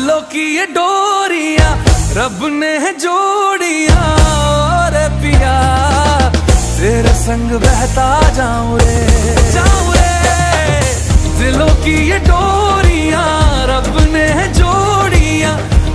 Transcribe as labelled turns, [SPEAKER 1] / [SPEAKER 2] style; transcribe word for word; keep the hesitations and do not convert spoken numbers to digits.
[SPEAKER 1] दिलों की ये डोरियां रब ने जोड़ियां, और पिया तेरे संग बहता जाऊं रे, जाऊं रे। दिलों की ये